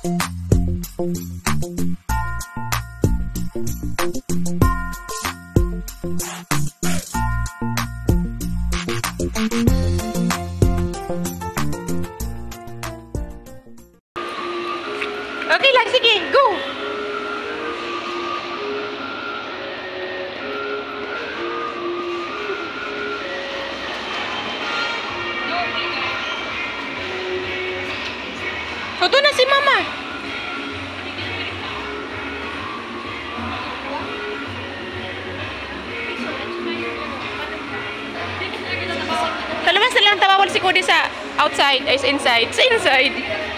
Okay lang, sige, go! Ito na si Mama. Talabas na lang tawawal si Cody sa outside, ay sa inside. Sa inside.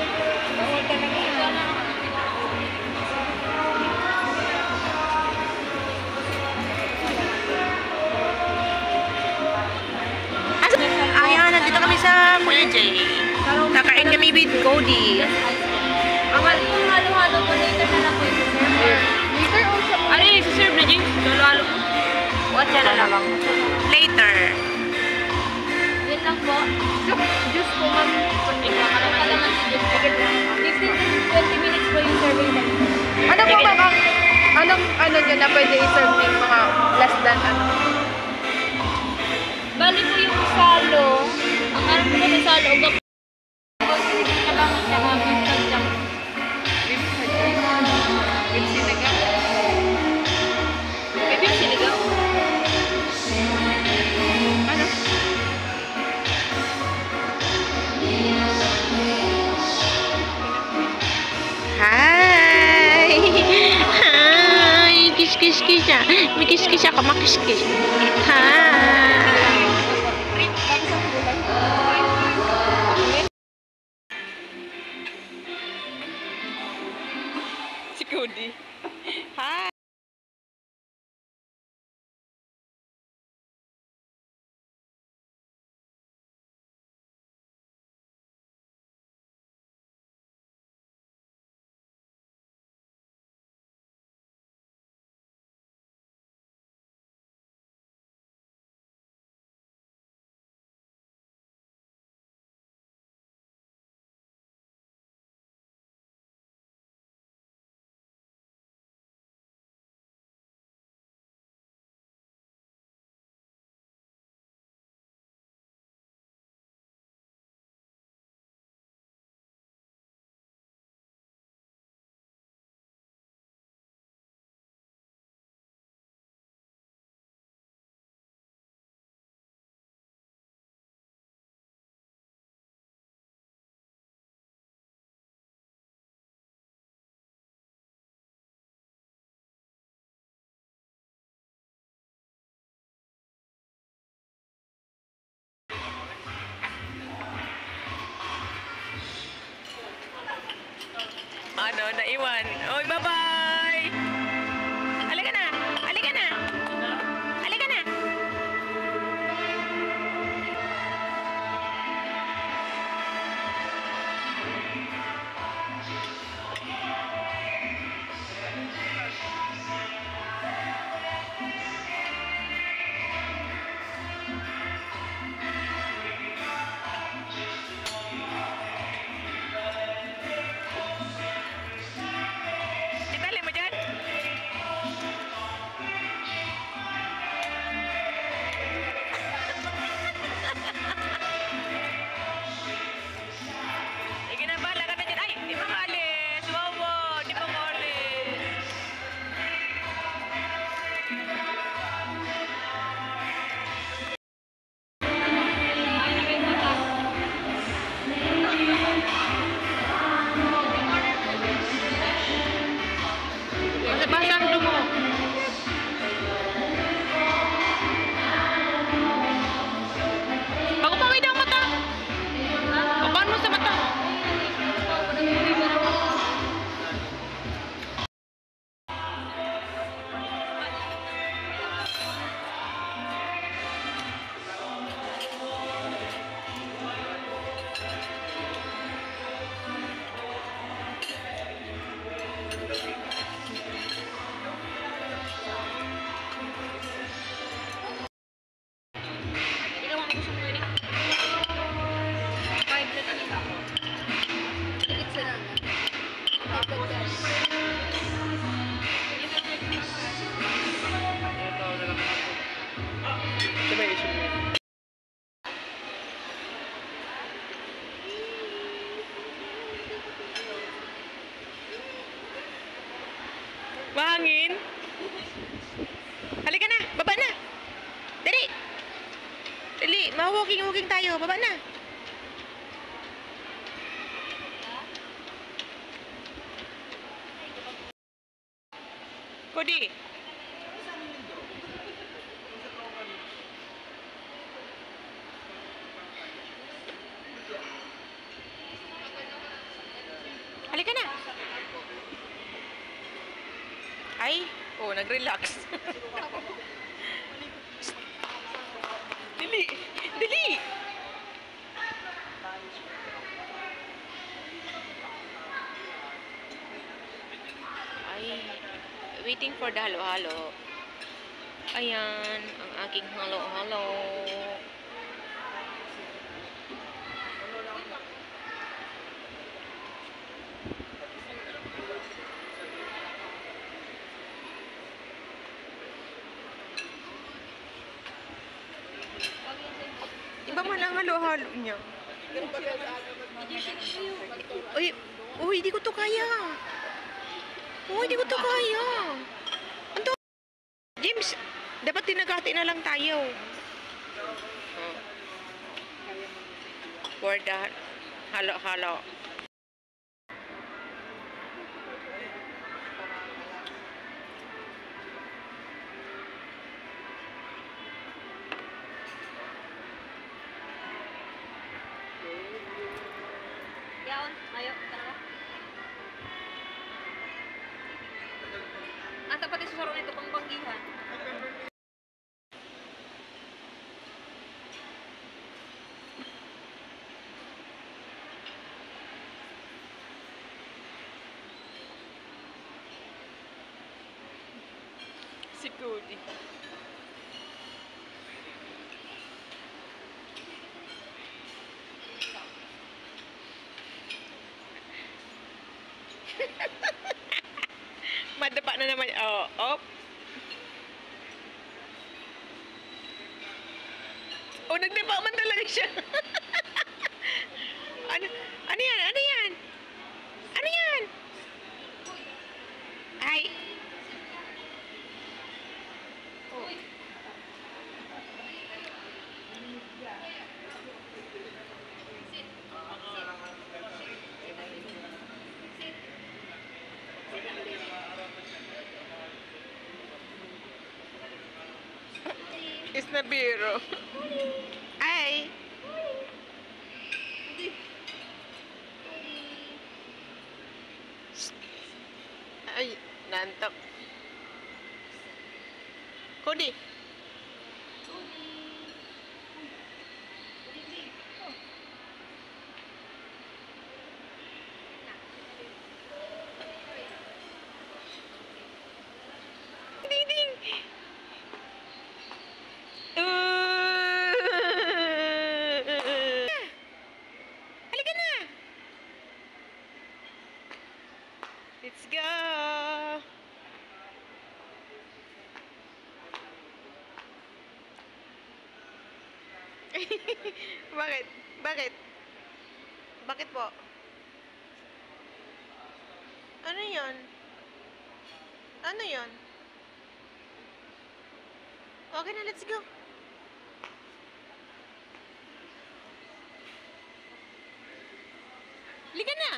Ayan, nandito kami sa Kuya J. Kakain kami with Cody. Ang halo-halo po later na lang po yung server. Later also. Ano yung serve na Jing? Halo-halo po. What yan na lang? Later. Yun lang po. Juice po ma'am. Kalaman si juice. 15 to 20 minutes po yung serving time. Ano po ba anong nyo na pwede i-serve yung mga last than ano? Bali po yung salo. Ang ano po kami salo. Kalaman siya nga beef kajang. With sinigang? May beef sinigang. Ano? Hi! Hi! Kiss-kiss-kiss siya. May kiss-kiss ako, makiss-kiss. Hi! Si Cody. Hi! Ano, naiwan. Oy, bye-bye! Halika na! Halika na! Halika na! Itali mo dyan! Mahangin? Halika na, baba na. Dali. Dali, ma-walking tayo. Baba na. Cody. Halika na. Ay, oh, nag-relax. Dili, dili. Ay, waiting for the halo-halo. Ayan, ang aking halo-halo. Iba man ang halo-halo niya. Uy, uy, di ko to kaya. Uy, di ko to kaya. Ano? James, dapat tinagati na lang tayo. Oh. For the halo-halo. Yaon, ayo, tara. Ata pati susaro nito pang banggihan. Si Cody. Madapa na naman. Oh, op. Oh, nagdapa man talaga siya. Ano yan? Ano yan? Ano yan? Ay. Is na biro. Ay. Ay, nantok. Cody. Ding ding. Halika na. Let's go. Bakit? Bakit? Bakit po? Ano 'yon? Ano 'yon? Okay na, let's go. Halika na.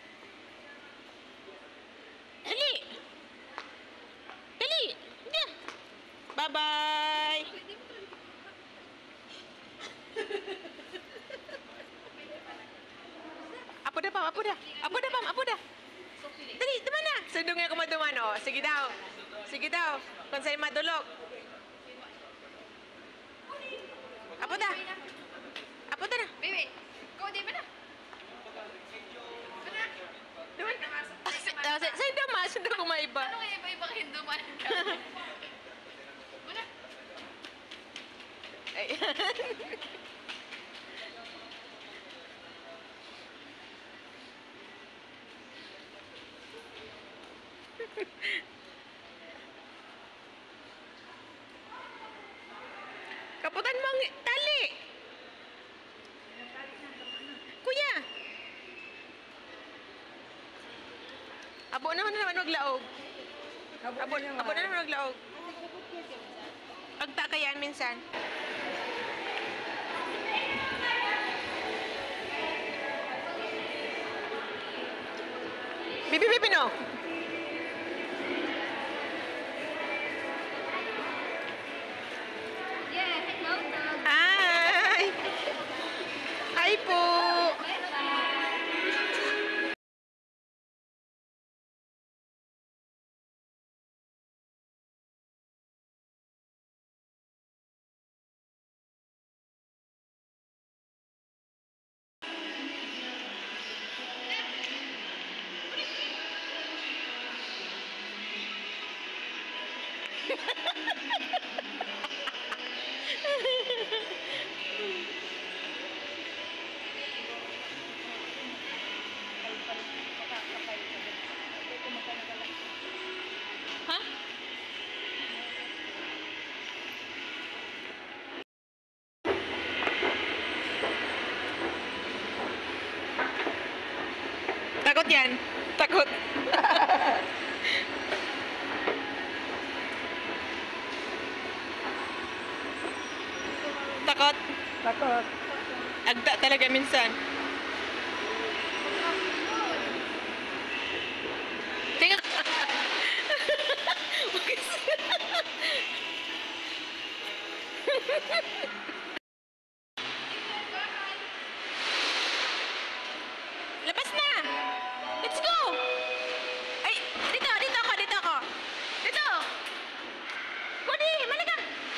Dali. Dali. Yeah. Bye-bye. Apo dah, Pam. Apo dah. Apo dah, Pam. Apo dah. Dali, di mana? Sundungnya ako maduman, oh. Sige daw. Sige daw. Kung sa'yo madulog. Apo dah. Apo dah na. Baby, kau di mana? Sa'yo daw, sundong ko maiba. Ano kaya iba-ibang Hindu man? Muna. Ay. Kaputan mo ang tali. Kuya. Abo na naman maglaog. Abon na naman naglaog. Agta kayaan minsan. Bibi, no? Yeah, hello. Hi! Hi po! Ha? Takot yan. Takot. Takot. Takot. Agda talaga minsan. Tingnan. Labas na! Let's go! Ay, dito ako. Dito! Kodi, malika!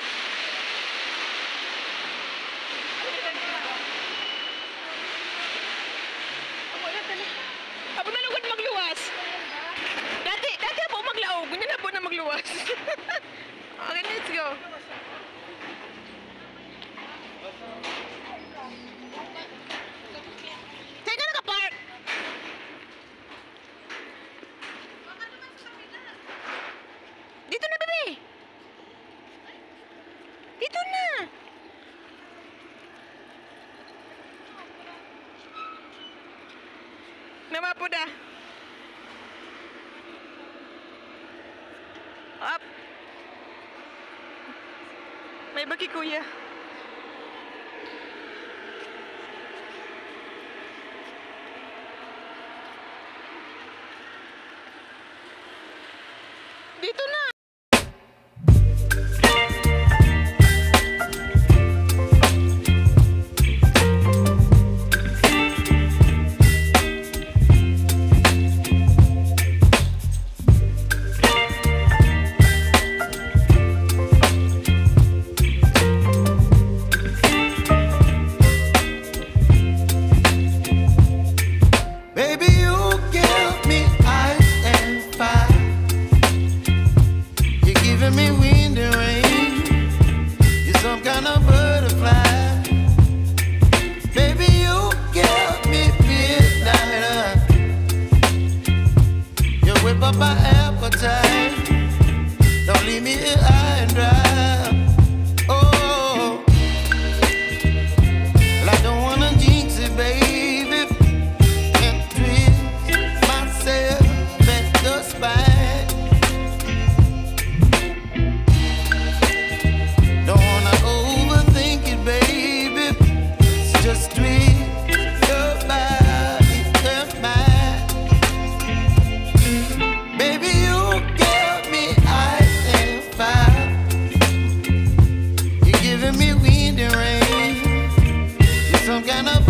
Abo na lugod magluwas. Dati po maglaog. Ganyan na po na magluwas. Okay, let's go. Saan ka nakapark? Dito na, bebe. Dito na. Namapo na. Up. May baki, kuya. Dito na. Baby, you give me ice and fire. You're giving me wind and rain. You're some kind of butterfly. Baby, you give me midnight. You whip up my appetite. Don't leave me here high and dry. Oh, well, I don't wanna jinx it, baby. Just tweet your body and mine. Baby, you give me ice and fire. You're giving me wind and rain. You're some kind of